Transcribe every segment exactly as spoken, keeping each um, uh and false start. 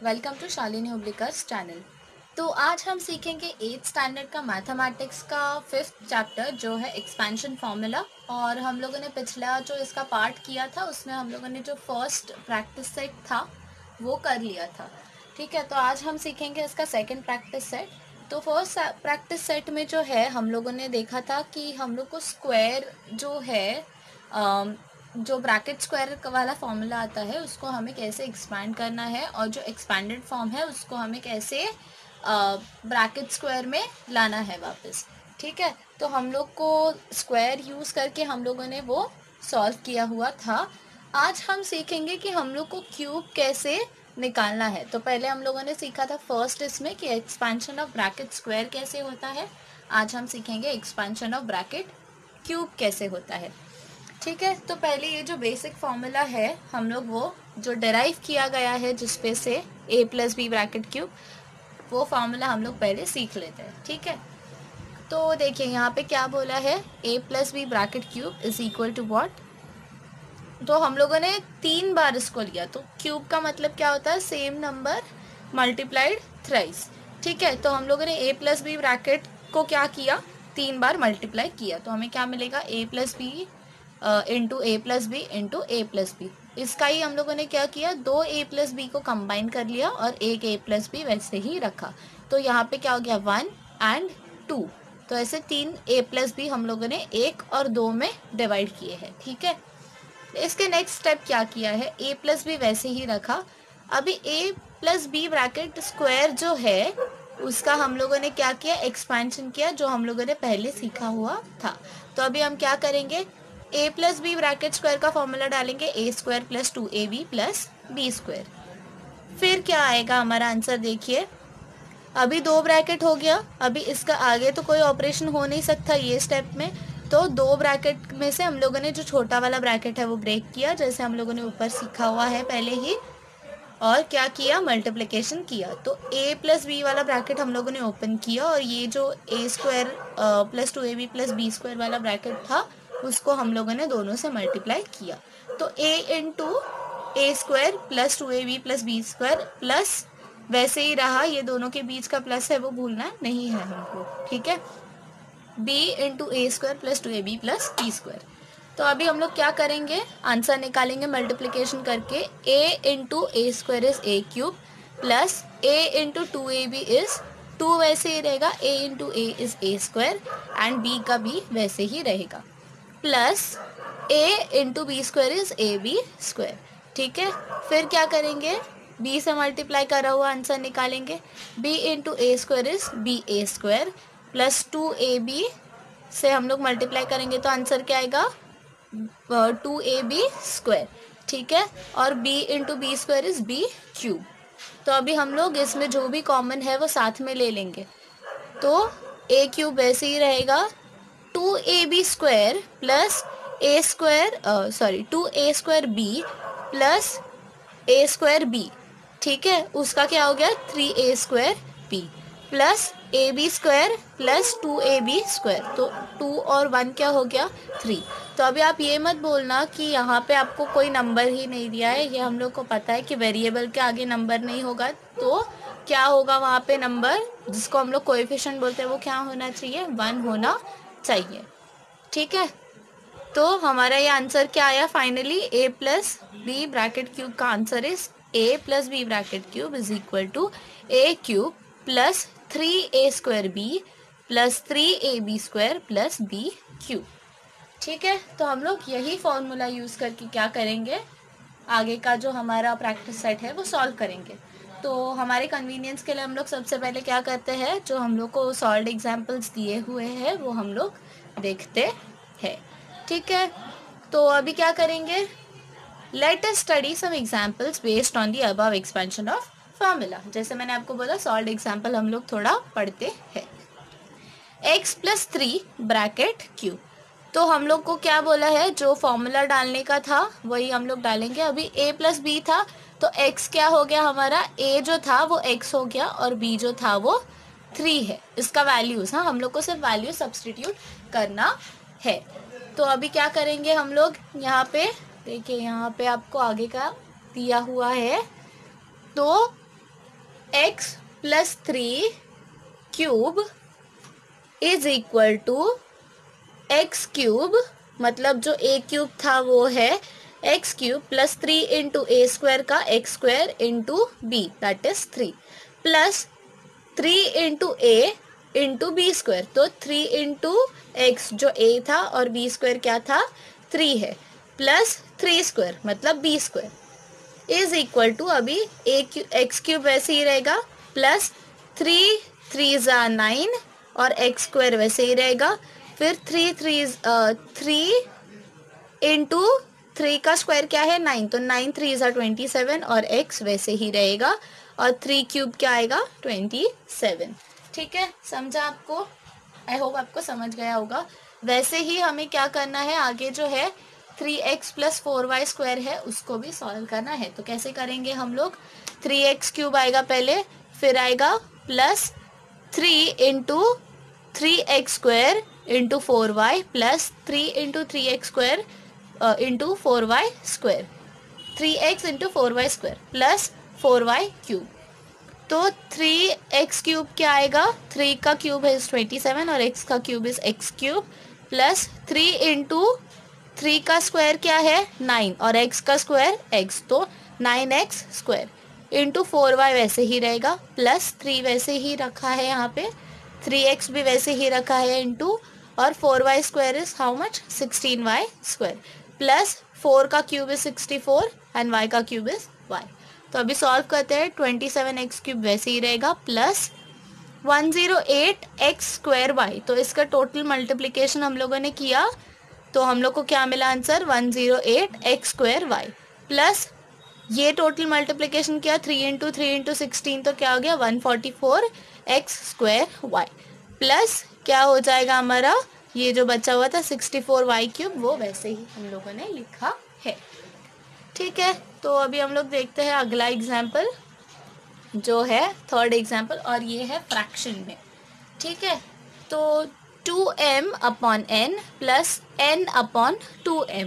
Welcome to Shalini Hublikar's channel. तो आज हम सीखेंगे एट्थ स्टैंडर्ड का मैथमेटिक्स का फिफ्थ चैप्टर जो है एक्सपेंशन फार्मूला। और हम लोगों ने पिछला जो इसका पार्ट किया था उसमें हम लोगों ने जो फर्स्ट प्रैक्टिस सेट था वो कर लिया था। ठीक है, तो आज हम सीखेंगे इसका सेकंड प्रैक्टिस सेट। तो फर्स्ट प्रैक्टिस सेट में जो है हम लोगों ने देखा था कि हम लोग को स्क्वायर जो है अम, जो ब्रैकेट स्क्वायर वाला फॉर्मूला आता है उसको हमें कैसे एक्सपैंड करना है, और जो एक्सपैंडेड फॉर्म है उसको हमें कैसे ब्रैकेट स्क्वायर में लाना है वापस। ठीक है, तो हम लोग को स्क्वायर यूज़ करके हम लोगों ने वो सॉल्व किया हुआ था। आज हम सीखेंगे कि हम लोग को क्यूब कैसे निकालना है। तो पहले हम लोगों ने सीखा था फर्स्ट इसमें कि एक्सपेंशन ऑफ ब्रैकेट स्क्वायर कैसे होता है। आज हम सीखेंगे एक्सपेंशन ऑफ ब्रैकेट क्यूब कैसे होता है। ठीक है, तो पहले ये जो बेसिक फॉर्मूला है हम लोग वो जो डेराइव किया गया है जिसपे से a plus b bracket cube, वो फॉर्मूला हम लोग पहले सीख लेते हैं। ठीक है, तो देखिए यहाँ पे क्या बोला है, a plus b bracket cube is equal to what. तो हम लोगों ने तीन बार इसको लिया, तो क्यूब का मतलब क्या होता है, सेम नंबर मल्टीप्लाइड थ्राइस। ठीक है, तो हम लोगों ने ए प्लस बी ब्रैकेट को क्या किया, तीन बार मल्टीप्लाई किया, तो हमें क्या मिलेगा, a plus b into a plus b into a plus b. इसका ही हम लोगों ने क्या किया, दो ए प्लस बी को कंबाइन कर लिया और एक ए प्लस बी वैसे ही रखा। तो यहाँ पे क्या हो गया, वन एंड टू। तो ऐसे तीन ए प्लस बी हम लोगों ने एक और दो में डिवाइड किए हैं। ठीक है, इसके नेक्स्ट स्टेप क्या किया है, ए प्लस बी वैसे ही रखा। अभी a plus b bracket square जो है उसका हम लोगों ने क्या किया, एक्सपेंशन किया, जो हम लोगों ने पहले सीखा हुआ था। तो अभी हम क्या करेंगे, a plus b bracket square का फॉर्मूला डालेंगे, a square plus two a b plus b square. फिर क्या आएगा हमारा आंसर, देखिए अभी दो ब्रैकेट हो गया, अभी इसका आगे तो कोई ऑपरेशन हो नहीं सकता ये स्टेप में। तो दो ब्रैकेट में से हम लोगों ने जो छोटा वाला ब्रैकेट है वो ब्रेक किया, जैसे हम लोगों ने ऊपर सीखा हुआ है पहले ही, और क्या किया, मल्टीप्लिकेशन किया। तो a प्लस बी वाला ब्रैकेट हम लोगों ने ओपन किया, और ये जो a square plus two a b plus b square वाला ब्रैकेट था उसको हम लोगों ने दोनों से मल्टीप्लाई किया। तो a into a square plus two a b plus b square plus वैसे ही रहा, ये दोनों के बीच का प्लस है वो भूलना नहीं है हमको। ठीक है, b into a square plus two a b plus b square. तो अभी हम लोग क्या करेंगे, आंसर निकालेंगे मल्टीप्लिकेशन करके, a into a square is a cube plus a into two a b is two, वैसे ही रहेगा, a into a is a square and b का भी वैसे ही रहेगा, plus a into b square is a b square. ठीक है, फिर क्या करेंगे, b से मल्टीप्लाई करा हुआ आंसर निकालेंगे, b into a square is b a square plus two a b से हम लोग मल्टीप्लाई करेंगे तो आंसर क्या आएगा, टू ए बी स्क्वायर। ठीक है, और b into b square is b cube. तो अभी हम लोग इसमें जो भी कॉमन है वो साथ में ले लेंगे, तो a क्यूब वैसे ही रहेगा, two a b square plus a square sorry two a square b plus a square b. ठीक है, उसका क्या हो गया, three a square b plus a b square plus two a b square. तो टू और वन क्या हो गया, थ्री। तो अभी आप ये मत बोलना कि यहाँ पे आपको कोई नंबर ही नहीं दिया है, ये हम लोग को पता है कि वेरिएबल के आगे नंबर नहीं होगा, तो क्या होगा वहाँ पे नंबर जिसको हम लोग कोएफिशिएंट बोलते हैं वो क्या होना चाहिए, वन होना चाहिए। ठीक है, तो हमारा ये आंसर क्या आया finally, a plus b bracket cube का answer is a plus b bracket cube is equal to a cube plus three a square b plus three a b square plus b cube. ठीक है, तो हम लोग यही formula use करके क्या करेंगे, आगे का जो हमारा प्रैक्टिस सेट है वो सॉल्व करेंगे। तो हमारे कन्वीनियंस के लिए हम लोग सबसे पहले क्या करते हैं, जो हम लोग को सॉल्व्ड एग्जाम्पल्स दिए हुए हैं वो हम लोग देखते हैं। ठीक है, तो अभी क्या करेंगे, let us study some examples based on the above expansion of formula. जैसे मैंने आपको बोला सॉल्व्ड एग्जाम्पल हम लोग थोड़ा पढ़ते हैं। x plus three bracket cube, तो हम लोग को क्या बोला है, जो फॉर्मूला डालने का था वही हम लोग डालेंगे। अभी a प्लस बी था तो x क्या हो गया हमारा, a जो था वो x हो गया और b जो था वो थ्री है, इसका वैल्यूज, हाँ हम लोग को सिर्फ वैल्यू सब्सटीट्यूट करना है। तो अभी क्या करेंगे हम लोग, यहाँ पे देखिए यहाँ पे आपको आगे का दिया हुआ है, तो x plus three cube is equal to x cube, मतलब जो ए क्यूब था वो है x cube plus three into a square का x square into b that is three, plus three into a into b square, तो three into x जो a था और बी स्क्वायर क्या था थ्री है, प्लस थ्री स्क्वायर मतलब b square is equal to, अभी ए क्यू एक्स क्यूब वैसे ही रहेगा, प्लस थ्री थ्री ज़ा नाइन और एक्स स्क्वायर वैसे ही रहेगा, फिर three three three into three का स्क्वायर क्या है नाइन, तो नाइन थ्री ज़ा ट्वेंटी सेवन और एक्स वैसे ही रहेगा, और थ्री क्यूब क्या आएगा ट्वेंटी सेवन। ठीक है, समझा आपको? आई होप आपको समझ गया होगा। वैसे ही हमें क्या करना है आगे, जो है three x plus four y square है उसको भी सॉल्व करना है। तो कैसे करेंगे हम लोग, थ्री एक्स क्यूब आएगा पहले, फिर आएगा plus three into three x square into four y plus three into three x square into four y square, three x into four y square plus four y cube. तो three x cube क्या आएगा, three का cube है twenty seven और x का cube is x cube, plus three into three का square क्या है नाइन और एक्स का स्क्वायर एक्स, तो nine x square into four y वैसे ही रहेगा, प्लस थ्री वैसे ही रखा है यहाँ पे, थ्री एक्स भी वैसे ही रखा है इंटू, और four y square is how much sixteen y square, plus four का cube is sixty four and y का क्यूब इज वाई। तो अभी सॉल्व करते हैं, ट्वेंटी सेवन एक्स क्यूब वैसे ही रहेगा plus one zero eight x square y, तो इसका टोटल मल्टीप्लिकेशन हम लोगों ने किया तो हम लोग को क्या मिला answer one zero eight x square y, plus ये टोटल मल्टीप्लिकेशन किया three into three into sixteen, तो क्या हो गया one forty four x square y, plus क्या हो जाएगा हमारा ये जो बचा हुआ था सिक्सटी फोर वाई क्यूब, वो वैसे ही हम लोगों ने लिखा है। ठीक है, तो अभी हम लोग देखते हैं अगला एग्जाम्पल जो है थर्ड एग्जाम्पल, और ये है फ्रैक्शन में। ठीक है, तो two m upon n plus n upon two m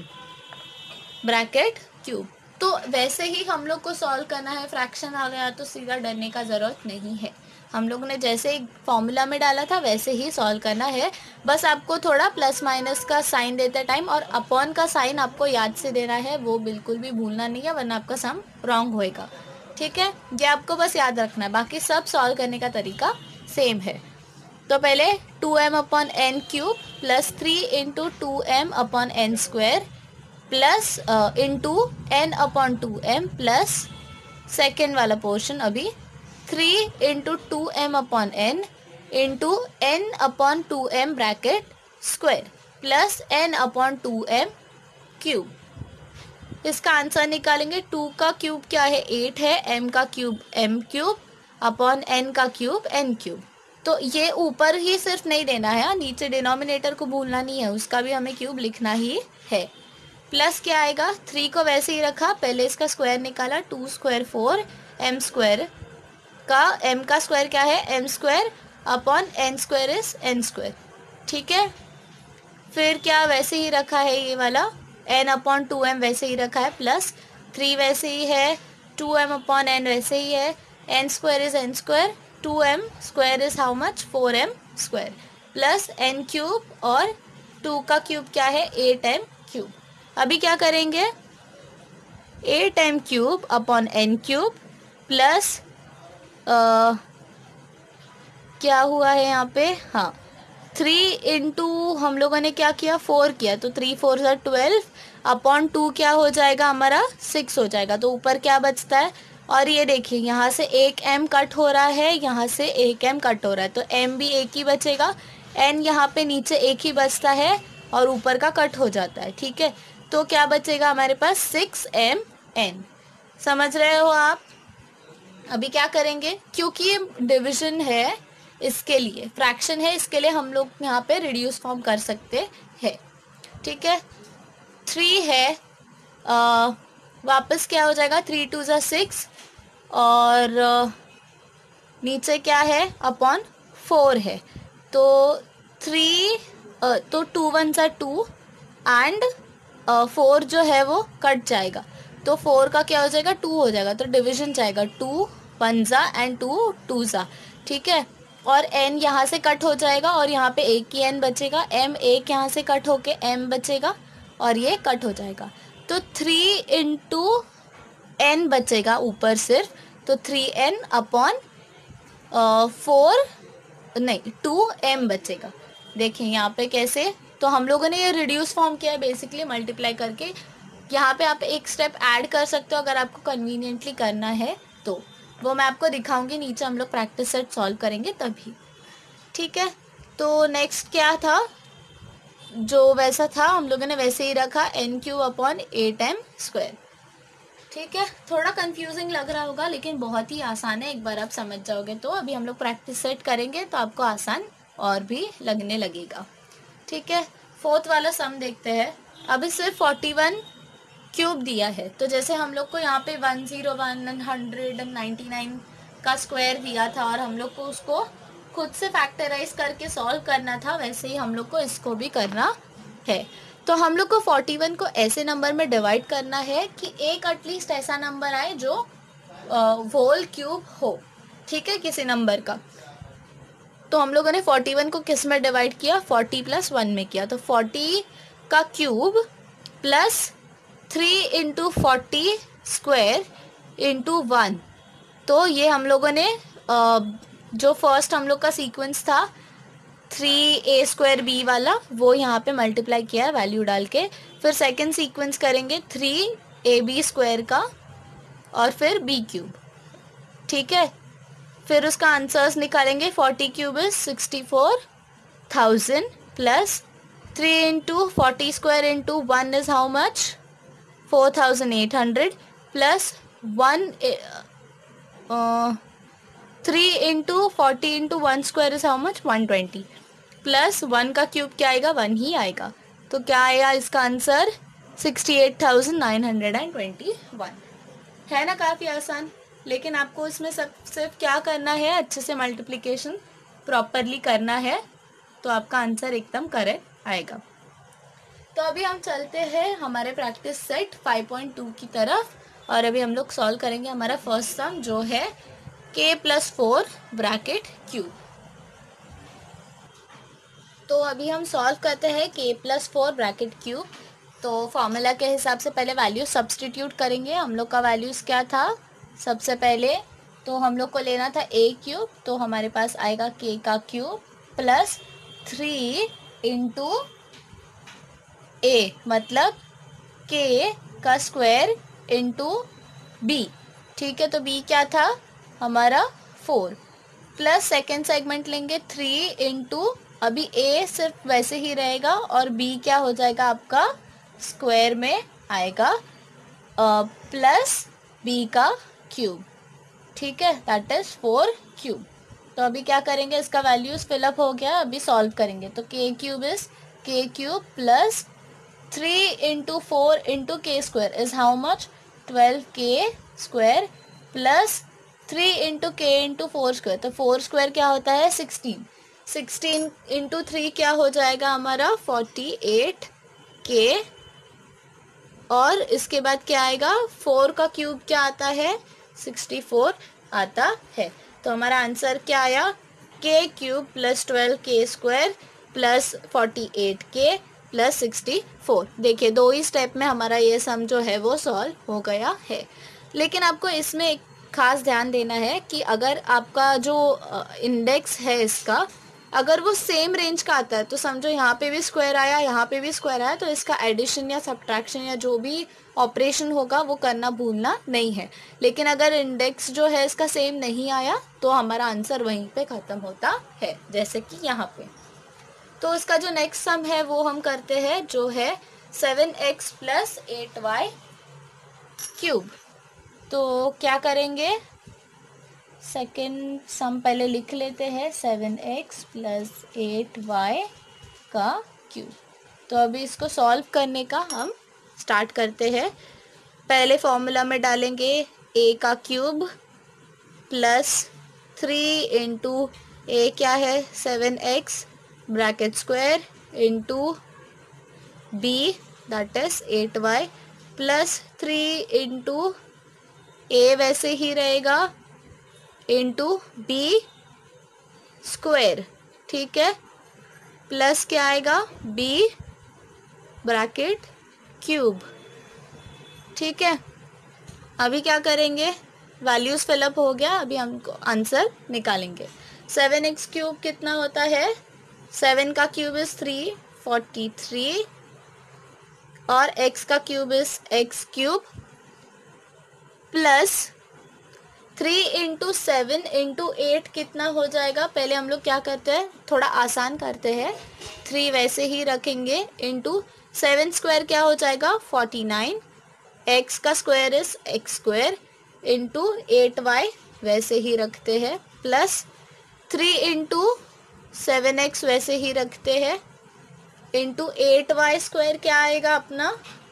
bracket cube. तो वैसे ही हम लोग को सॉल्व करना है, फ्रैक्शन आ गया तो सीधा डरने का ज़रूरत नहीं है, हम लोग ने जैसे फॉर्मूला में डाला था वैसे ही सॉल्व करना है। बस आपको थोड़ा प्लस माइनस का साइन देते टाइम और अपॉन का साइन आपको याद से देना है, वो बिल्कुल भी भूलना नहीं है वरना आपका सम रॉन्ग होएगा। ठीक है, ये आपको बस याद रखना है, बाकी सब सॉल्व करने का तरीका सेम है। तो पहले two m upon n cube plus three into two m upon n square plus into n upon two m plus second वाला पोर्शन अभी three into two m upon n into n upon two m bracket square plus n upon two m cube. इसका answer निकालेंगे, two का cube क्या है eight है, m का cube m cube upon n का क्यूब एन क्यूब। तो ये ऊपर ही सिर्फ नहीं देना है, नीचे डिनोमिनेटर को भूलना नहीं है, उसका भी हमें क्यूब लिखना ही है। प्लस क्या आएगा, थ्री को वैसे ही रखा, पहले इसका स्क्वायर निकाला, two square four m square का एम का स्क्वायर क्या है m square upon n square is n square. ठीक है, फिर क्या वैसे ही रखा है ये वाला एन अपॉन टू एम वैसे ही रखा है, प्लस थ्री वैसे ही है, टू एम अपॉन एन वैसे ही है, n square is n square, two m square is how much four m square plus n cube, और टू का क्यूब क्या है एट एम क्यूब। अभी क्या करेंगे, eight m cube upon n cube plus क्या हुआ है यहाँ पे, हाँ थ्री इंटू हम लोगों ने क्या किया फोर किया, तो थ्री फोर ज़ा ट्वेल्व अपॉन टू क्या हो जाएगा हमारा सिक्स हो जाएगा, तो ऊपर क्या बचता है, और ये देखिए यहाँ से एक एम कट हो रहा है, यहाँ से एक एम कट हो रहा है, तो एम भी एक ही बचेगा, एन यहाँ पे नीचे एक ही बचता है और ऊपर का कट हो जाता है। ठीक है, तो क्या बचेगा हमारे पास सिक्स एम एन। समझ रहे हो आप? अभी क्या करेंगे, क्योंकि ये डिविजन है इसके लिए, फ्रैक्शन है इसके लिए हम लोग यहाँ पे रिड्यूस फॉर्म कर सकते हैं। ठीक है, थ्री है, आ, वापस क्या हो जाएगा, थ्री टू ज़ा सिक्स और आ, नीचे क्या है अपॉन फोर है, तो थ्री तो टू वन ज़ा टू एंड फोर जो है वो कट जाएगा, तो फोर का क्या हो जाएगा टू हो जाएगा, तो डिवीजन जाएगा टू वन ज़ा एंड टू टू ज़ा, ठीक है। और n यहाँ से कट हो जाएगा और यहाँ पे एक ही n बचेगा, m एक यहाँ से कट होके m बचेगा और ये कट हो जाएगा। तो थ्री इंटू एन बचेगा ऊपर सिर्फ, तो थ्री एन अपॉन फोर नहीं टू एम बचेगा। देखें यहाँ पे कैसे, तो हम लोगों ने ये रिड्यूस फॉर्म किया है बेसिकली मल्टीप्लाई करके। यहाँ पे आप एक स्टेप ऐड कर सकते हो अगर आपको कन्वीनियंटली करना है तो, वो मैं आपको दिखाऊंगी नीचे, हम लोग प्रैक्टिस सेट सॉल्व करेंगे तभी, ठीक है। तो नेक्स्ट क्या था, जो वैसा था हम लोगों ने वैसे ही रखा, n cube upon eight m square, ठीक है। थोड़ा कंफ्यूजिंग लग रहा होगा लेकिन बहुत ही आसान है, एक बार आप समझ जाओगे तो। अभी हम लोग प्रैक्टिस सेट करेंगे तो आपको आसान और भी लगने लगेगा, ठीक है। फोर्थ वाला सम देखते हैं। अभी सिर्फ फोर्टी वन क्यूब दिया है, तो जैसे हम लोग को यहाँ पे one zero one hundred ninety nine का स्क्वायर दिया था और हम लोग को उसको खुद से फैक्टराइज करके सॉल्व करना था, वैसे ही हम लोग को इसको भी करना है। तो हम लोग को फोर्टी वन को ऐसे नंबर में डिवाइड करना है कि एक एटलीस्ट ऐसा नंबर आए जो होल क्यूब हो, ठीक है, किसी नंबर का। तो हम लोगों ने फोर्टी वन को किस में डिवाइड किया, फोर्टी प्लस वन में किया। तो फोर्टी का cube plus three into forty square into one, तो ये हम लोगों ने uh, जो फर्स्ट हम लोग का सीक्वेंस था थ्री ए स्क्वायर बी वाला, वो यहाँ पे मल्टीप्लाई किया है वैल्यू डाल के। फिर सेकंड सीक्वेंस करेंगे थ्री ए बी स्क्वायर का और फिर बी क्यूब, ठीक है। फिर उसका आंसर्स निकालेंगे, forty cube is sixty four thousand plus three into forty square into one is how much, four thousand eight hundred plus one three into forty into one square is how much, one twenty plus one का cube क्या आएगा, one ही आएगा। तो क्या आएगा इसका answer, sixty eight thousand nine hundred and twenty one. है ना काफ़ी आसान, लेकिन आपको इसमें सब सिर्फ क्या करना है, अच्छे से मल्टीप्लिकेशन प्रॉपरली करना है तो आपका आंसर एकदम करेक्ट आएगा। तो अभी हम चलते हैं हमारे practice set five point two की तरफ, और अभी हम लोग सॉल्व करेंगे हमारा फर्स्ट सम जो है के प्लस फोर ब्रैकेट क्यूब। तो अभी हम सॉल्व करते हैं k plus four bracket cube. तो फॉर्मूला के हिसाब से पहले वैल्यू सब्सटीट्यूट करेंगे। हम लोग का वैल्यूज़ क्या था, सबसे पहले तो हम लोग को लेना था ए क्यूब, तो हमारे पास आएगा के का cube plus three into a, मतलब के का स्क्वायर इंटू बी, ठीक है। तो बी क्या था हमारा फोर, प्लस सेकेंड सेगमेंट लेंगे थ्री इंटू, अभी ए सिर्फ वैसे ही रहेगा और बी क्या हो जाएगा आपका स्क्वायर में आएगा, प्लस बी का क्यूब, ठीक है, दैट इज फोर क्यूब। तो अभी क्या करेंगे, इसका वैल्यूज फिलअप हो गया, अभी सॉल्व करेंगे। तो k cube is k cube plus three into four into k square is how much, twelve k square plus three into k into four square, तो फोर स्क्वायर क्या होता है सिक्सटीन, सिक्सटीन इंटू थ्री क्या हो जाएगा हमारा forty eight के, और इसके बाद क्या आएगा, फोर का क्यूब क्या आता है सिक्सटी फोर आता है। तो हमारा आंसर क्या आया, k cube plus twelve k square plus forty eight k plus sixty four. देखिए दो ही स्टेप में हमारा ये सम जो है वो सॉल्व हो गया है। लेकिन आपको इसमें एक खास ध्यान देना है कि अगर आपका जो इंडेक्स है इसका अगर वो सेम रेंज का आता है, तो समझो यहाँ पे भी स्क्वायर आया यहाँ पे भी स्क्वायर आया, तो इसका एडिशन या सब्ट्रैक्शन या जो भी ऑपरेशन होगा वो करना भूलना नहीं है। लेकिन अगर इंडेक्स जो है इसका सेम नहीं आया तो हमारा आंसर वहीं पे ख़त्म होता है, जैसे कि यहाँ पे। तो इसका जो नेक्स्ट सम है वो हम करते हैं, जो है seven x plus eight y cube. तो क्या करेंगे, सेकेंड सम पहले लिख लेते हैं, seven x plus eight y का क्यूब। तो अभी इसको सॉल्व करने का हम स्टार्ट करते हैं। पहले फॉर्मूला में डालेंगे ए का cube plus three into a क्या है seven x bracket square into b that is eight y plus three into a वैसे ही रहेगा इंटू बी स्क्वायर, ठीक है, प्लस क्या आएगा बी ब्रैकेट क्यूब, ठीक है। अभी क्या करेंगे, वैल्यूज फिलअप हो गया, अभी हमको आंसर निकालेंगे। सेवन एक्स क्यूब कितना होता है, सेवन का cube is three forty three और x का cube is x cube plus three into seven into eight कितना हो जाएगा। पहले हम लोग क्या करते हैं, थोड़ा आसान करते हैं, थ्री वैसे ही रखेंगे इंटू सेवन स्क्वायर क्या हो जाएगा फोर्टी नाइन, एक्स का square is x square into eight y वैसे ही रखते हैं plus three into seven x वैसे ही रखते हैं इंटू एट वाई स्क्वायर क्या आएगा अपना,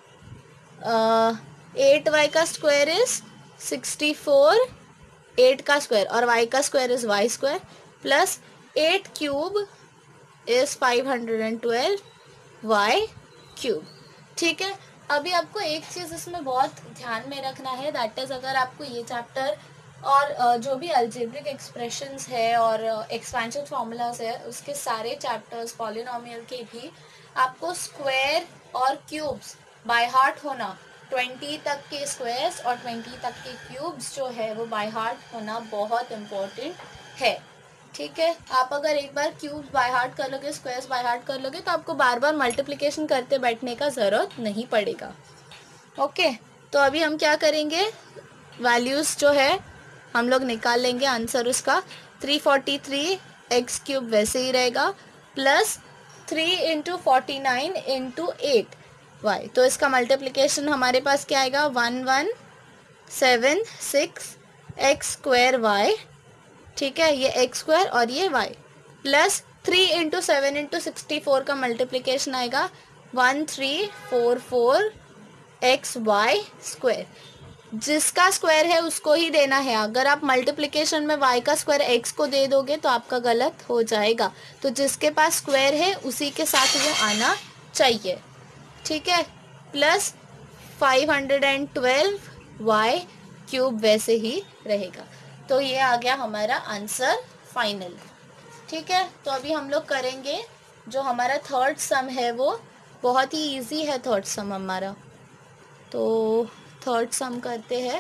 एट वाई का square is sixty four, eight का स्क्वायर और y का square is y square plus eight cube is five hundred and twelve y cube, ठीक है। अभी आपको एक चीज़ इसमें बहुत ध्यान में रखना है, दैट इज़ अगर आपको ये चैप्टर और जो भी अलजेब्रिक एक्सप्रेशंस है और एक्सपेंशन फार्मूलाज है उसके सारे चैप्टर्स पॉलिनोमियल के भी आपको स्क्वायर और क्यूब्स बाय हार्ट होना, ट्वेंटी तक के स्क्वायर्स और ट्वेंटी तक के क्यूब्स जो है वो बाय हार्ट होना बहुत इम्पोर्टेंट है, ठीक है। आप अगर एक बार क्यूब्स बाय हार्ट कर लोगे, स्क्वायर्स बाय हार्ट कर लोगे तो आपको बार बार मल्टीप्लिकेशन करते बैठने का ज़रूरत नहीं पड़ेगा, ओके। तो अभी हम क्या करेंगे, वैल्यूज़ जो है हम लोग निकाल लेंगे, आंसर उसका three forty three x cube वैसे ही रहेगा plus three into forty nine into eight y, तो इसका मल्टीप्लिकेशन हमारे पास क्या आएगा one one seven six x square y, ठीक है, ये एक्स स्क्वायर और ये y plus three into seven into sixty four का मल्टीप्लिकेशन आएगा one three four four x y square, जिसका स्क्वायर है उसको ही देना है। अगर आप मल्टीप्लिकेशन में y का स्क्वायर x को दे दोगे तो आपका गलत हो जाएगा, तो जिसके पास स्क्वायर है उसी के साथ वो आना चाहिए, ठीक है, plus five hundred and twelve y cube वैसे ही रहेगा। तो ये आ गया हमारा आंसर फाइनल, ठीक है। तो अभी हम लोग करेंगे जो हमारा थर्ड सम है, वो बहुत ही इजी है थर्ड सम हमारा, तो थर्ड सम करते हैं।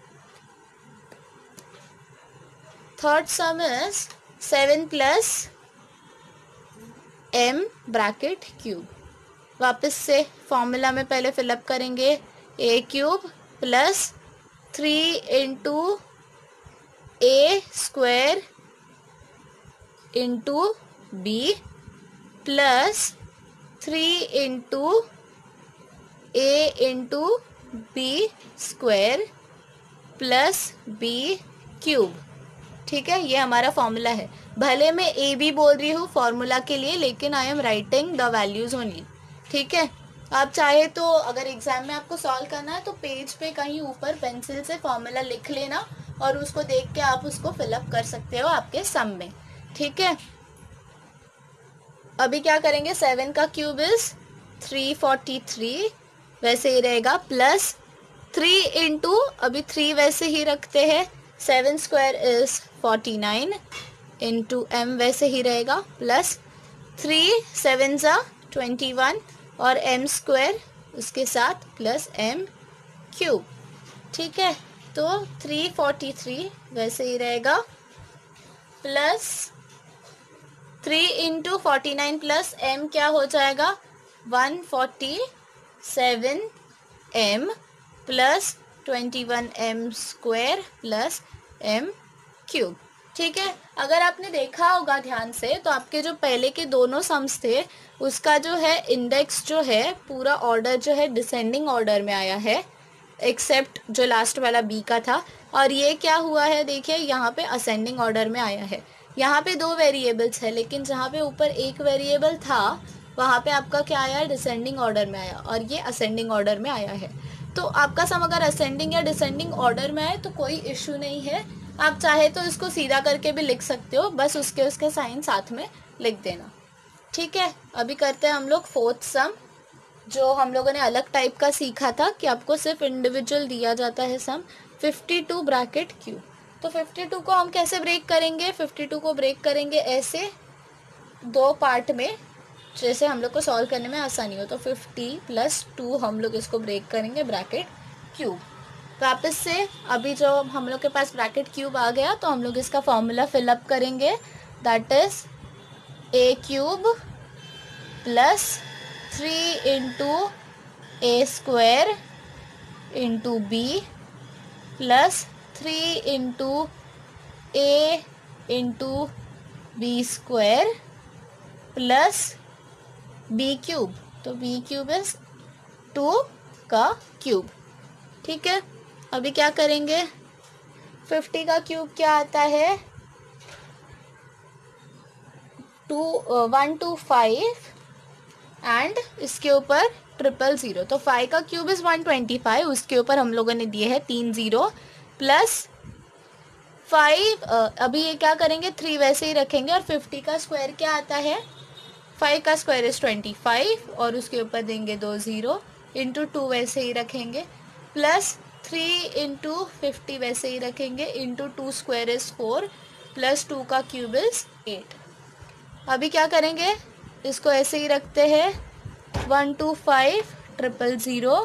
Third sum is seven plus m bracket cube, वापस से फॉर्मूला में पहले फिलअप करेंगे, a cube plus three into a square into b plus three into a into b square plus b cube, ठीक है, ये हमारा फॉर्मूला है। भले मैं ए बी बोल रही हूँ फॉर्मूला के लिए, लेकिन I am writing the values only, ठीक है। आप चाहे तो अगर एग्जाम में आपको सॉल्व करना है तो पेज पे कहीं ऊपर पेंसिल से फॉर्मूला लिख लेना और उसको देख के आप उसको फिलअप कर सकते हो आपके सम में, ठीक है। अभी क्या करेंगे, सेवन का cube is three forty three वैसे ही रहेगा प्लस थ्री इंटू, अभी थ्री वैसे ही रखते हैं, seven square is forty nine into m वैसे ही रहेगा प्लस थ्री सेवन ज़ा ट्वेंटी वन और एम स्क्वायर उसके साथ प्लस एम क्यूब, ठीक है। तो थ्री फोर्टी थ्री वैसे ही रहेगा plus three into forty nine plus m क्या हो जाएगा one forty seven m plus twenty one m square plus m cube, ठीक है। अगर आपने देखा होगा ध्यान से तो आपके जो पहले के दोनों सम्स थे उसका जो है इंडेक्स जो है पूरा ऑर्डर जो है डिसेंडिंग ऑर्डर में आया है, एक्सेप्ट जो लास्ट वाला बी का था, और ये क्या हुआ है देखिए यहाँ पे असेंडिंग ऑर्डर में आया है। यहाँ पे दो वेरिएबल्स है लेकिन जहाँ पे ऊपर एक वेरिएबल था वहाँ पे आपका क्या आया, डिसेंडिंग ऑर्डर में आया और ये असेंडिंग ऑर्डर में आया है। तो आपका सम अगर असेंडिंग या डिसेंडिंग ऑर्डर में आए तो कोई इशू नहीं है, आप चाहे तो इसको सीधा करके भी लिख सकते हो, बस उसके उसके साइन साथ में लिख देना, ठीक है। अभी करते हैं हम लोग फोर्थ सम, जो हम लोगों ने अलग टाइप का सीखा था कि आपको सिर्फ इंडिविजुअल दिया जाता है sum, fifty two bracket cube. तो फिफ्टी टू को हम कैसे ब्रेक करेंगे, फिफ्टी टू को ब्रेक करेंगे ऐसे दो पार्ट में जैसे हम लोग को सॉल्व करने में आसानी हो। तो फिफ्टी प्लस टू हम लोग इसको ब्रेक करेंगे ब्रैकेट क्यूब। वापस से अभी जो हम लोग के पास ब्रैकेट क्यूब आ गया तो हम लोग इसका फॉर्मूला फिलअप करेंगे, that is a cube plus three into a square into b plus three into a into b square plus b cube. तो बी क्यूब इज टू का क्यूब। ठीक है, अभी क्या करेंगे, फिफ्टी का क्यूब क्या आता है, two one two five and इसके ऊपर ट्रिपल ज़ीरो। तो फाइव का cube is one twenty five, उसके ऊपर हम लोगों ने दिए हैं तीन ज़ीरो प्लस फाइव। अभी ये क्या करेंगे, थ्री वैसे ही रखेंगे और फिफ्टी का स्क्वायर क्या आता है, फाइव का स्क्वायर इज़ ट्वेंटी फाइव और उसके ऊपर देंगे दो ज़ीरो इंटू टू वैसे ही रखेंगे प्लस थ्री इंटू फिफ्टी वैसे ही रखेंगे into two square is four plus two का क्यूब इज़ एट। अभी क्या करेंगे, इसको ऐसे ही रखते हैं, one two five triple zero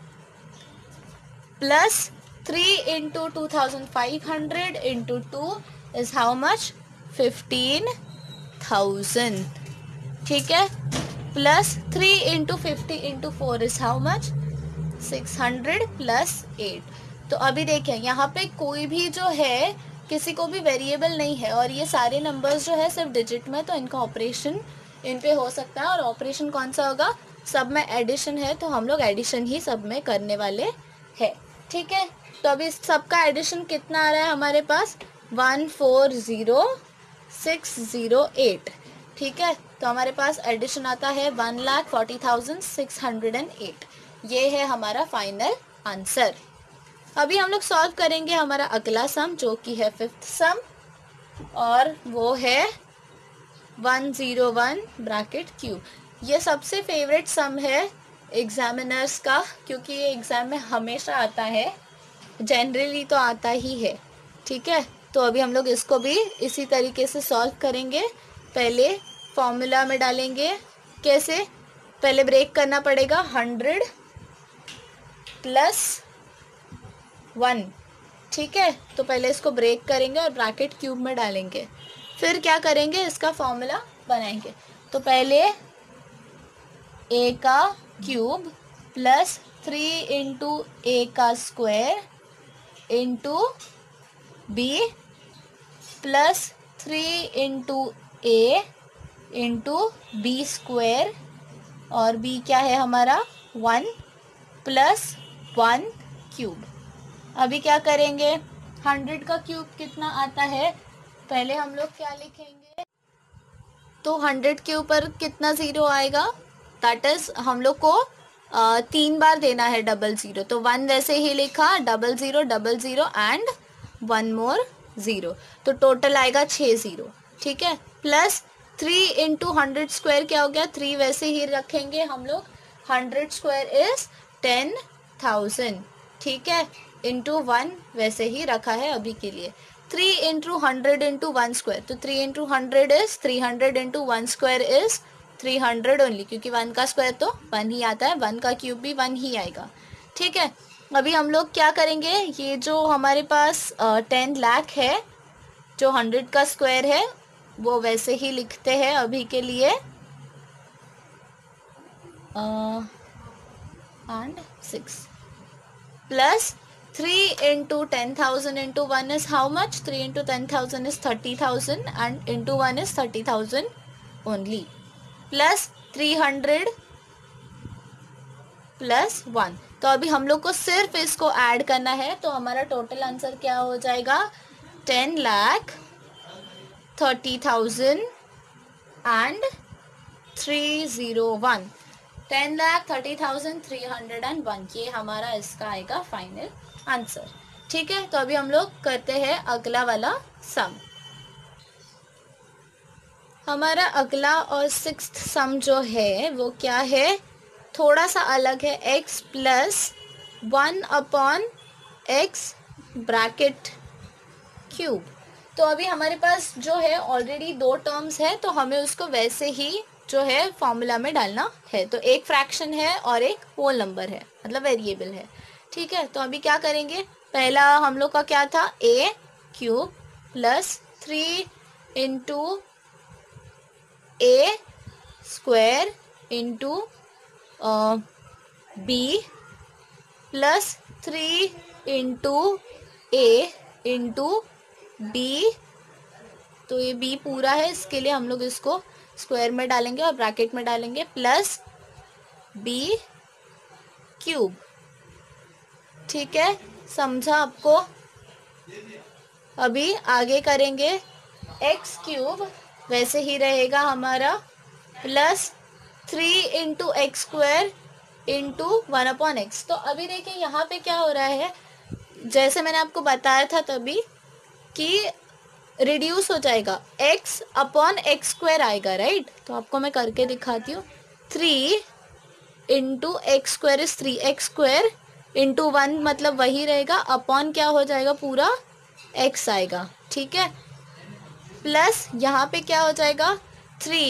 plus three into two thousand five hundred into two is how much, fifteen thousand. ठीक है, plus three into fifty into four is how much, six hundred plus eight. तो अभी देखें यहाँ पे कोई भी जो है किसी को भी वेरिएबल नहीं है और ये सारे नंबर्स जो है सिर्फ डिजिट में, तो इनका ऑपरेशन इन पे हो सकता है। और ऑपरेशन कौन सा होगा, सब में एडिशन है तो हम लोग एडिशन ही सब में करने वाले हैं। ठीक है, तो अभी सब का एडिशन कितना आ रहा है हमारे पास, one four zero six zero eight. ठीक है, तो हमारे पास एडिशन आता है one lakh forty thousand six hundred and eight. ये है हमारा फाइनल आंसर। अभी हम लोग सॉल्व करेंगे हमारा अगला सम जो कि है फिफ्थ सम और वो है one zero one bracket cube. ये सबसे फेवरेट सम है एग्जामिनर्स का क्योंकि ये एग्ज़ाम में हमेशा आता है, जनरली तो आता ही है। ठीक है, तो अभी हम लोग इसको भी इसी तरीके से सॉल्व करेंगे। पहले फॉर्मूला में डालेंगे, कैसे, पहले ब्रेक करना पड़ेगा, हंड्रेड प्लस वन। ठीक है, तो पहले इसको ब्रेक करेंगे और ब्रैकेट क्यूब में डालेंगे, फिर क्या करेंगे, इसका फॉर्मूला बनाएंगे। तो पहले ए का cube plus three into a का square into b plus three into a into b square और बी क्या है हमारा वन प्लस वन क्यूब। अभी क्या करेंगे, हंड्रेड का क्यूब कितना आता है, पहले हम लोग क्या लिखेंगे, तो हंड्रेड के ऊपर कितना ज़ीरो आएगा, दैट इज़ हम लोग को आ, तीन बार देना है डबल ज़ीरो, तो वन वैसे ही लिखा, double zero double zero and one more zero, तो टोटल आएगा छः ज़ीरो। ठीक है, plus three into hundred square क्या हो गया, थ्री वैसे ही रखेंगे हम लोग, hundred square is ten thousand. ठीक है, इंटू वन वैसे ही रखा है अभी के लिए, three into hundred into one square, तो three into hundred is three hundred into one square is three hundred only, क्योंकि वन का स्क्वायर तो वन ही आता है, वन का क्यूब भी वन ही आएगा। ठीक है, अभी हम लोग क्या करेंगे, ये जो हमारे पास टेन लाख है जो हंड्रेड का स्क्वायर है वो वैसे ही लिखते हैं अभी के लिए, and six plus three into ten thousand into one is how much, three into ten thousand is thirty thousand and into one is thirty thousand only, plus three hundred plus one. तो अभी हम लोग को सिर्फ इसको add करना है, तो हमारा टोटल आंसर क्या हो जाएगा, ten lakh thirty thousand and three zero one, ten lakh thirty thousand three hundred and one, ये हमारा इसका आएगा फाइनल आंसर। ठीक है, तो अभी हम लोग करते हैं अगला वाला सम। हमारा अगला और सिक्स्थ सम जो है वो क्या है, थोड़ा सा अलग है, x plus one upon x bracket cube. तो अभी हमारे पास जो है ऑलरेडी दो टर्म्स है, तो हमें उसको वैसे ही जो है फॉर्मूला में डालना है। तो एक फ्रैक्शन है और एक होल नंबर है, मतलब वेरिएबल है। ठीक है, तो अभी क्या करेंगे, पहला हम लोग का क्या था, a cube plus three into a square into b plus three into a into b. तो ये बी पूरा है, इसके लिए हम लोग इसको स्क्वायर में डालेंगे और ब्रैकेट में डालेंगे, प्लस बी क्यूब। ठीक है, समझा आपको। अभी आगे करेंगे, एक्स क्यूब वैसे ही रहेगा हमारा, plus three into x square into one upon x. तो अभी देखिए यहाँ पे क्या हो रहा है, जैसे मैंने आपको बताया था तभी कि रिड्यूस हो जाएगा, x अपॉन एक्स स्क्वायर आएगा, राइट। तो आपको मैं करके दिखाती हूँ, three into x square is three x square into one, मतलब वही रहेगा, अपॉन क्या हो जाएगा, पूरा x आएगा। ठीक है, प्लस यहाँ पे क्या हो जाएगा, थ्री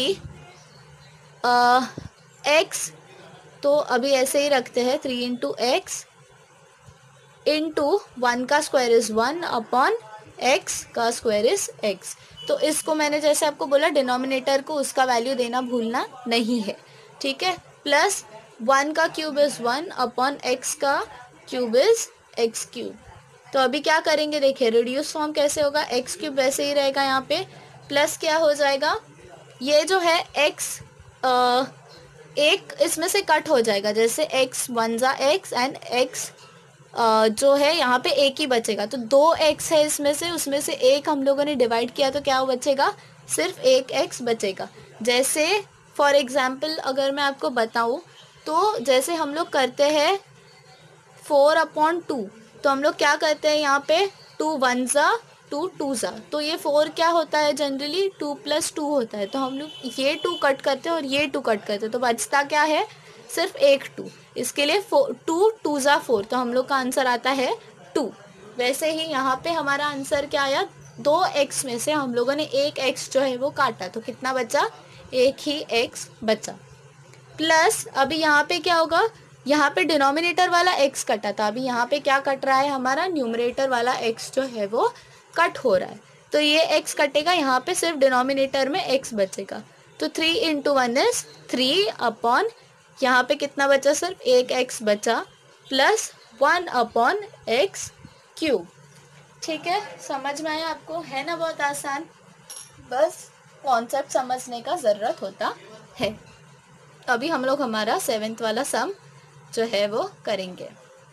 एक्स, तो अभी ऐसे ही रखते हैं, three into x into one का square is one upon x का स्क्वायर इज एक्स। तो इसको मैंने जैसे आपको बोला, डिनोमिनेटर को उसका वैल्यू देना भूलना नहीं है। ठीक है, प्लस वन का cube is one upon x का क्यूब इज एक्स क्यूब। तो अभी क्या करेंगे, देखिए रिड्यूस फॉर्म कैसे होगा, एक्स क्यूब वैसे ही रहेगा यहाँ पे, प्लस क्या हो जाएगा, ये जो है एक्स आ, एक इसमें से कट हो जाएगा, जैसे एक्स वन जा एक्स एंड एक्स Uh, जो है यहाँ पे एक ही बचेगा। तो दो एक्स है इसमें से, उसमें से एक हम लोगों ने डिवाइड किया, तो क्या बचेगा, सिर्फ एक एक्स बचेगा। जैसे फॉर एग्जाम्पल अगर मैं आपको बताऊँ, तो जैसे हम लोग करते हैं फोर अपॉन टू, तो हम लोग क्या करते हैं यहाँ पे, टू वन ज़ा टू टू ज़ा, तो ये फोर क्या होता है, जनरली टू प्लस टू होता है। तो हम लोग ये टू कट करते हैं और ये टू कट करते हैं, तो बचता क्या है, सिर्फ एक टू। इसके लिए फोर, टू टू ज़ा फोर, तो हम लोग का आंसर आता है टू। वैसे ही यहाँ पे हमारा आंसर क्या आया, दो एक्स में से हम लोगों ने एक एक्स जो है वो काटा, तो कितना बचा, एक ही एक्स बचा। प्लस अभी यहाँ पे क्या होगा, यहाँ पे डिनोमिनेटर वाला x कटा था, अभी यहाँ पे क्या कट रहा है, हमारा न्यूमरेटर वाला x जो है वो कट हो रहा है। तो ये x कटेगा, यहाँ पे सिर्फ डिनोमिनेटर में x बचेगा। तो three into one is three upon, यहाँ पे कितना बचा, सिर्फ एक x बचा, plus one upon x cube. ठीक है, समझ में आया आपको, है ना, बहुत आसान, बस कॉन्सेप्ट समझने का ज़रूरत होता है। अभी हम लोग हमारा सेवेंथ वाला सम जो है वो करेंगे।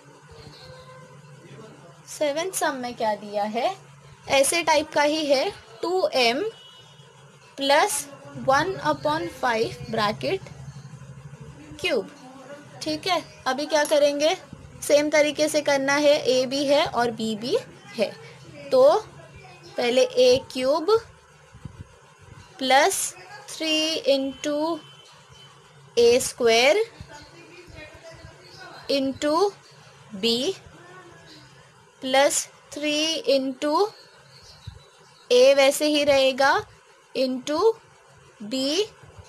सेवेंथ सम में क्या दिया है, ऐसे टाइप का ही है, two m plus one upon five bracket cube. ठीक है, अभी क्या करेंगे, सेम तरीके से करना है, ए भी है और बी भी है। तो पहले a cube plus three into a square into b plus three into a वैसे ही रहेगा into b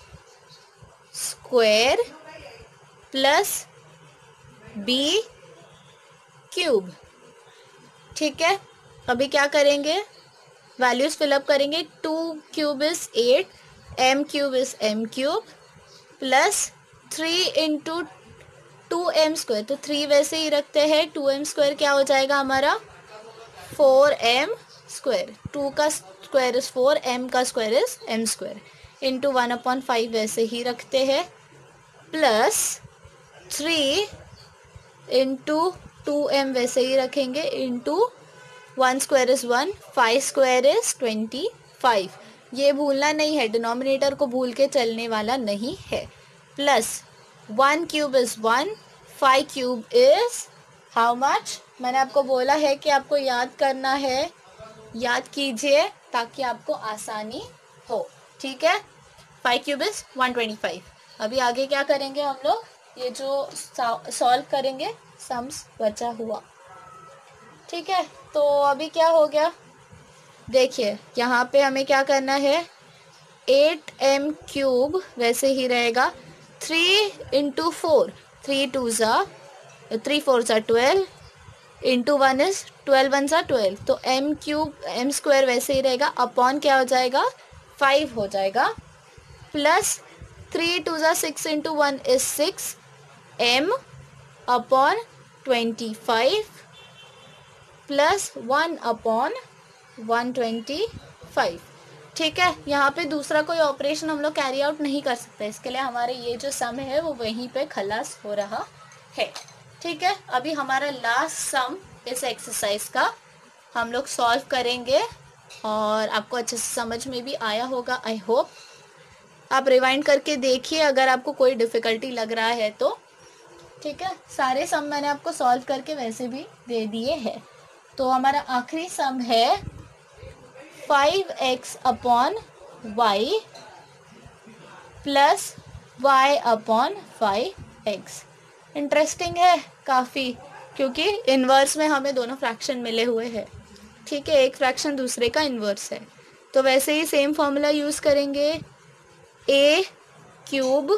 square plus b cube. ठीक है, अभी क्या करेंगे, वैल्यूज फिलअप करेंगे, two cube is eight, m cube is m cube plus three into two m square, तो थ्री वैसे ही रखते हैं, टू एम स्क्वायर क्या हो जाएगा हमारा, फोर एम स्क्वायर, टू का स्क्वायर इज फोर, एम का square is m square, into one upon five वैसे ही रखते हैं, plus three into two m वैसे ही रखेंगे, into one square is one, five square is twenty five. ये भूलना नहीं है, डिनोमिनेटर को भूल के चलने वाला नहीं है, plus one cube is one, five cube is how much, मैंने आपको बोला है कि आपको याद करना है, याद कीजिए ताकि आपको आसानी हो। ठीक है, five cube is one twenty five. अभी आगे क्या करेंगे हम लोग, ये जो सॉल्व करेंगे सम्स बचा हुआ। ठीक है, तो अभी क्या हो गया, देखिए यहाँ पे हमें क्या करना है, एट एम क्यूब वैसे ही रहेगा, three into four, three two ज़ा थ्री फोर ज़ा twelve, into one is twelve one ज़ा ट्वेल्व, तो एम क्यूब एम स्क्वायर वैसे ही रहेगा, अपॉन क्या हो जाएगा, फाइव हो जाएगा, प्लस थ्री टू ज़ा six into one is six, m upon twenty five plus one upon one twenty five. ठीक है, यहाँ पे दूसरा कोई ऑपरेशन हम लोग कैरी आउट नहीं कर सकते, इसके लिए हमारे ये जो सम है वो वहीं पे खलास हो रहा है। ठीक है, अभी हमारा लास्ट सम इस एक्सरसाइज का हम लोग सॉल्व करेंगे और आपको अच्छे से समझ में भी आया होगा, आई होप। आप रिवाइंड करके देखिए अगर आपको कोई डिफ़िकल्टी लग रहा है तो। ठीक है, सारे सम मैंने आपको सॉल्व करके वैसे भी दे दिए हैं। तो हमारा आखिरी सम है five x upon y plus y upon five x. Interesting है काफ़ी, क्योंकि इन्वर्स में हमें दोनों फ्रैक्शन मिले हुए हैं। ठीक है, एक फ्रैक्शन दूसरे का इन्वर्स है, तो वैसे ही सेम फॉर्मूला यूज़ करेंगे, a cube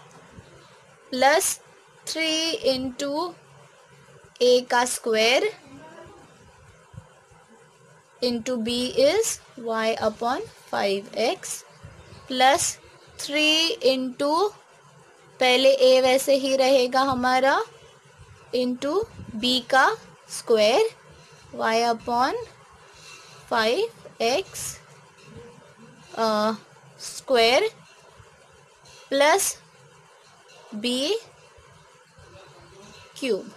plus three into a का square into b is y upon five x plus three into, पहले ए वैसे ही रहेगा हमारा, इंटू बी का square y upon five x square plus b cube.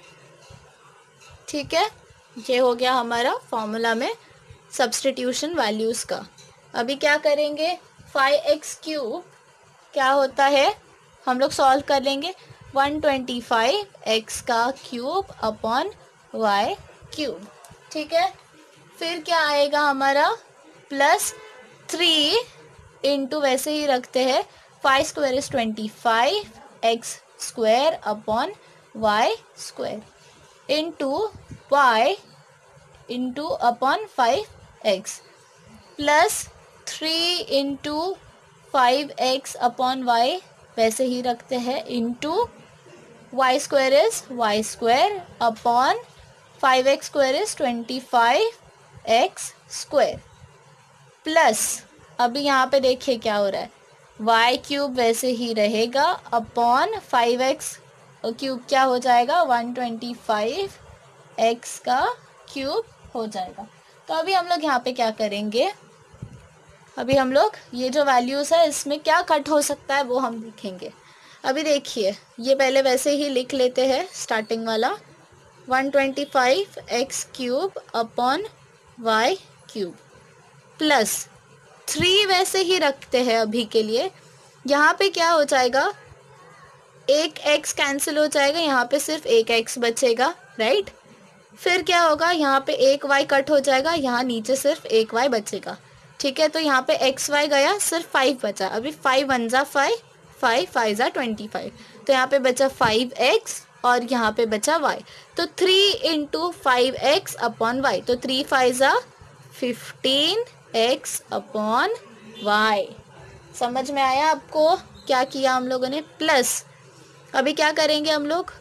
ठीक है, ये हो गया हमारा फॉर्मूला में सब्स्टिट्यूशन वैल्यूज़ का। अभी क्या करेंगे, फाइव एक्स क्यूब क्या होता है हम लोग सॉल्व कर लेंगे, वन ट्वेंटी फाइव एक्स का क्यूब अपॉन वाई क्यूब। ठीक है, फिर क्या आएगा हमारा, प्लस थ्री इंटू, वैसे ही रखते हैं, five square is twenty five x square upon y square into y into upon five x plus three into five x upon y वैसे ही रखते हैं, into y square is y square upon five x square is twenty five x square plus, अभी यहाँ पे देखिए क्या हो रहा है, वाई क्यूब वैसे ही रहेगा अपॉन फाइव एक्स क्यूब क्या हो जाएगा, वन ट्वेंटी फाइव एक्स का क्यूब हो जाएगा। तो अभी हम लोग यहाँ पे क्या करेंगे, अभी हम लोग ये जो वैल्यूज़ है इसमें क्या कट हो सकता है वो हम देखेंगे। अभी देखिए ये पहले वैसे ही लिख लेते हैं, स्टार्टिंग वाला one twenty five x cube upon y cube plus three वैसे ही रखते हैं अभी के लिए। यहाँ पे क्या हो जाएगा, एक x कैंसिल हो जाएगा, यहाँ पे सिर्फ एक x बचेगा, राइट। फिर क्या होगा, यहाँ पे एक y कट हो जाएगा, यहाँ नीचे सिर्फ एक y बचेगा। ठीक है, तो यहाँ पे एक्स वाई गया, सिर्फ फाइव बचा। अभी फाइव वन ज़ा फाइव, फाइव फाइव ज़ा ट्वेंटी फाइव, तो यहाँ पे बचा फाइव एक्स और यहाँ पे बचा y, तो three into five x upon y, तो थ्री फाइव ज़ा फिफ्टीन एक्स अपॉन वाई। समझ में आया आपको क्या किया हम लोगों ने, प्लस अभी क्या करेंगे हम लोग,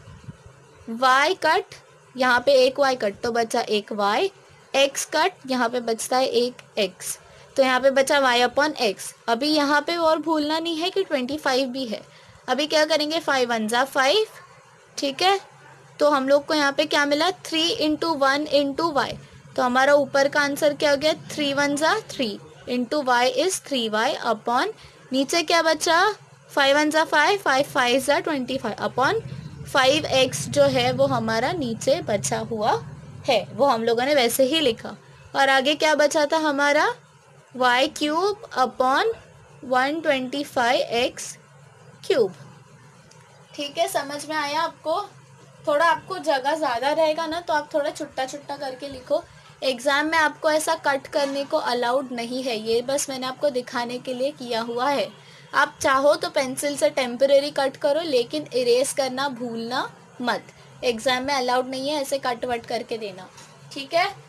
y कट, यहाँ पे एक y कट तो बचा एक y, x कट, यहाँ पे बचता है एक x, तो यहाँ पे बचा y अपॉन एक्स। अभी यहाँ पे और भूलना नहीं है कि ट्वेंटी फाइव भी है। अभी क्या करेंगे, फाइव वन ज़ा फाइव, ठीक है, तो हम लोग को यहाँ पे क्या मिला, three into one into y, तो हमारा ऊपर का आंसर क्या हो गया, थ्री वन ज़ा three into y is three y upon, नीचे क्या बचा, फाइव वन ज़ा फाइव, फाइव फाइव ज़ा twenty five upon five x जो है वो हमारा नीचे बचा हुआ है, वो हम लोगों ने वैसे ही लिखा। और आगे क्या बचा था हमारा, y cube upon one twenty five x cube. ठीक है, समझ में आया आपको। थोड़ा आपको जगह ज़्यादा रहेगा ना तो आप थोड़ा छुट्टा छुट्टा करके लिखो। एग्ज़ाम में आपको ऐसा कट करने को अलाउड नहीं है, ये बस मैंने आपको दिखाने के लिए किया हुआ है। आप चाहो तो पेंसिल से टेम्परेरी कट करो, लेकिन इरेज करना भूलना मत। एग्ज़ाम में अलाउड नहीं है ऐसे कट वट करके देना, ठीक है।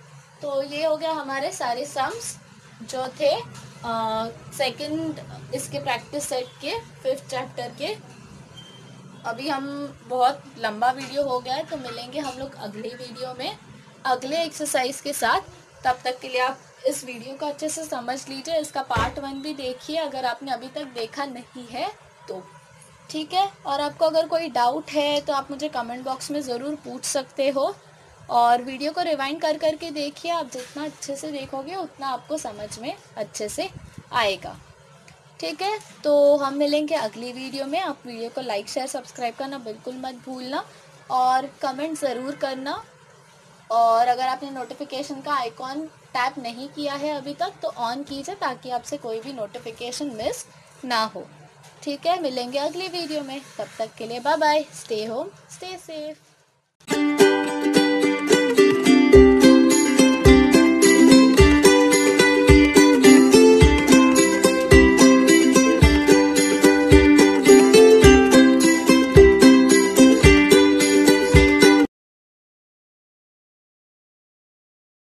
तो ये हो गया हमारे सारे सम्स जो थे सेकंड इसके प्रैक्टिस सेट के फिफ्थ चैप्टर के। अभी हम बहुत लंबा वीडियो हो गया है, तो मिलेंगे हम लोग अगले वीडियो में अगले एक्सरसाइज के साथ। तब तक के लिए आप इस वीडियो को अच्छे से समझ लीजिए, इसका पार्ट वन भी देखिए अगर आपने अभी तक देखा नहीं है तो, ठीक है। और आपको अगर कोई डाउट है तो आप मुझे कमेंट बॉक्स में ज़रूर पूछ सकते हो, और वीडियो को रिवाइंड कर करके देखिए। आप जितना अच्छे से देखोगे उतना आपको समझ में अच्छे से आएगा, ठीक है। तो हम मिलेंगे अगली वीडियो में। आप वीडियो को लाइक शेयर सब्सक्राइब करना बिल्कुल मत भूलना, और कमेंट ज़रूर करना। और अगर आपने नोटिफिकेशन का आइकॉन टैप नहीं किया है अभी तक तो ऑन कीजिए, ताकि आपसे कोई भी नोटिफिकेशन मिस ना हो, ठीक है। मिलेंगे अगली वीडियो में, तब तक के लिए bye bye, stay home stay safe.